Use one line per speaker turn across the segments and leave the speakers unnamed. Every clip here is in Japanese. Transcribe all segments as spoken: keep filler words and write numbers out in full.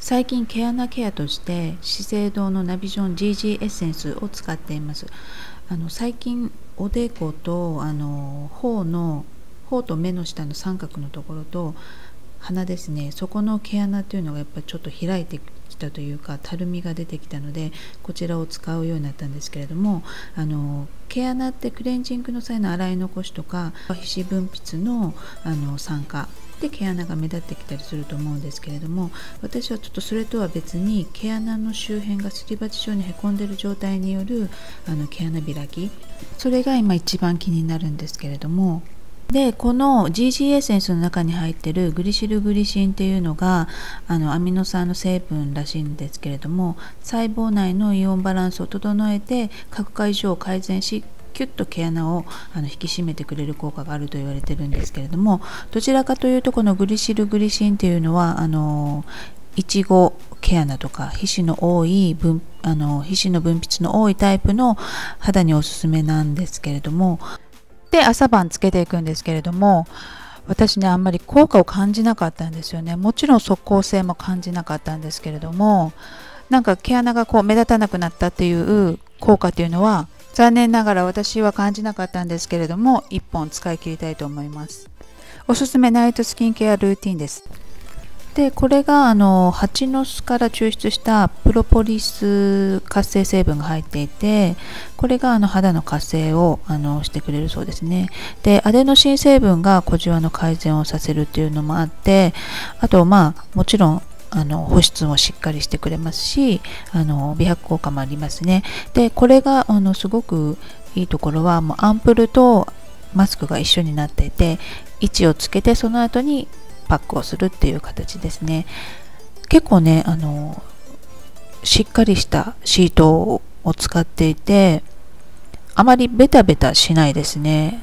最近毛穴ケアとして資生堂のナビジョン ジージー エッセンスを使っています。あの最近おでことあの頬の頬と目の下の三角のところと鼻ですね、そこの毛穴というのがやっぱりちょっと開いてきたというか、たるみが出てきたのでこちらを使うようになったんですけれども、あの毛穴ってクレンジングの際の洗い残しとか皮脂分泌のあの酸化で毛穴が目立ってきたりすると思うんですけれども、私はちょっとそれとは別に毛穴の周辺がすり鉢状にへこんでいる状態によるあの毛穴開き、それが今一番気になるんですけれども、でこの ジージー エッセンスの中に入っているグリシルグリシンっていうのがあのアミノ酸の成分らしいんですけれども、細胞内のイオンバランスを整えて角化異常を改善し、キュッと毛穴をあの引き締めてくれる効果があると言われてるんですけれども、どちらかというとこのグリシルグリシンっていうのはあのいちご毛穴とか皮脂の多い分あの皮脂の分泌の多いタイプの肌におすすめなんですけれども、で朝晩つけていくんですけれども、私ねあんまり効果を感じなかったんですよね。もちろん即効性も感じなかったんですけれども、なんか毛穴がこう目立たなくなったっていう効果っていうのは残念ながら私は感じなかったんですけれども、いっぽん使い切りたいと思います。おすすめナイトスキンケアルーティンです。でこれがあの蜂の巣から抽出したプロポリス活性成分が入っていて、これがあの肌の活性をあのしてくれるそうですね。でアデノシン成分が小じわの改善をさせるっていうのもあって、あとまあもちろんあの保湿もしっかりしてくれますし、あの美白効果もありますね。でこれがあのすごくいいところは、もうアンプルとマスクが一緒になっていて、位置をつけてその後にパックをするっていう形ですね。結構ねあのしっかりしたシートを使っていて、あまりベタベタしないですね。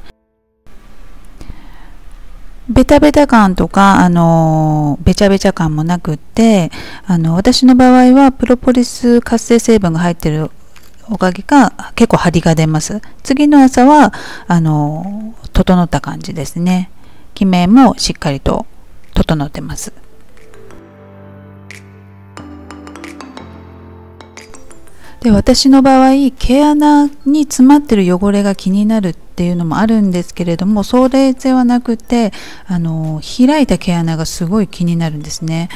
ベタベタ感とかあのベチャベチャ感もなくって、あの私の場合はプロポリス活性成分が入ってるおかげか結構張りが出ます。次の朝はあの整った感じですね。キメもしっかりと整ってます。で私の場合毛穴に詰まってる汚れが気になるっていうのもあるんですけれども、それではなくてあの開いた毛穴がすごい気になるんですね。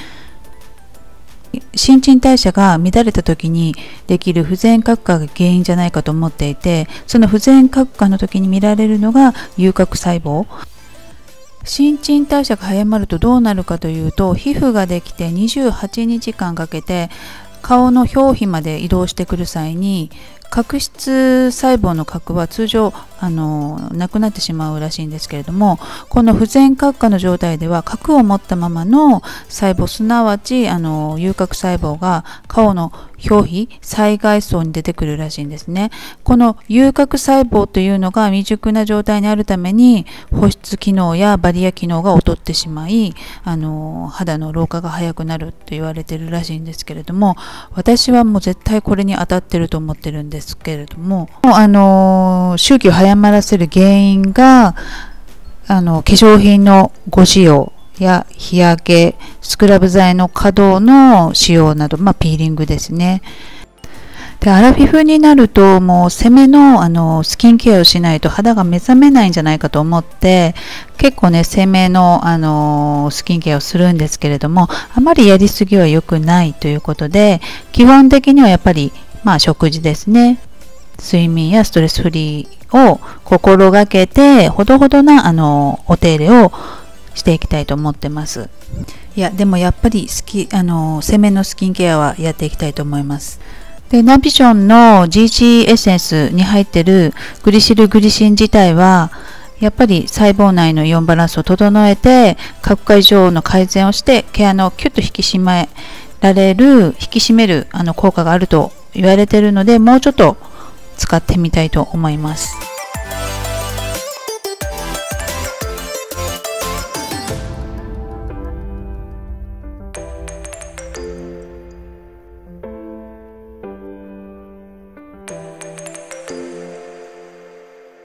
新陳代謝が乱れた時にできる不全角化が原因じゃないかと思っていて、その不全角化の時に見られるのが有核細胞。新陳代謝が早まるとどうなるかというと、皮膚ができてにじゅうはちにちかんかけて顔の表皮まで移動してくる際に、角質細胞の核は通常あのなくなってしまうらしいんですけれども、この不全角化の状態では核を持ったままの細胞、すなわちあの有核細胞が顔の表皮最外層に出てくるらしいんですね。この有核細胞というのが未熟な状態にあるために保湿機能やバリア機能が劣ってしまい、あの肌の老化が早くなると言われてるらしいんですけれども、私はもう絶対これに当たってると思ってるんですけれども、あの周期を早まらせる原因があの化粧品のご使用や日焼け、スクラブ剤の可動の使用など、まあ、ピーリングですね。でアラフィフになるともう攻めの、あのスキンケアをしないと肌が目覚めないんじゃないかと思って、結構ね攻めの、あのスキンケアをするんですけれども、あまりやりすぎは良くないということで、基本的にはやっぱり、まあ、食事ですね、睡眠やストレスフリーを心がけて、ほどほどなあのお手入れをしていきたいと思ってます。いやでもやっぱり好きあの攻めのスキンケアはやっていきたいと思います。でナビションの ジージー エッセンスに入ってるグリシルグリシン自体はやっぱり細胞内のイオンバランスを整えて角化異常の改善をして毛穴をキュッと引き締められる引き締めるあの効果があると言われているので、もうちょっと使ってみたいと思います。